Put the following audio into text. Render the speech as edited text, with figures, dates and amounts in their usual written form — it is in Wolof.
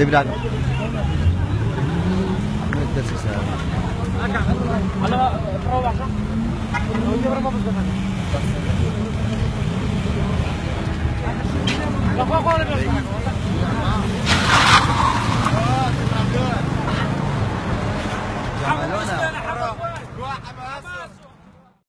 Devi dare. Mettersi serve. Allora, prova. Non ti avremo fatto fare. La qua le persone.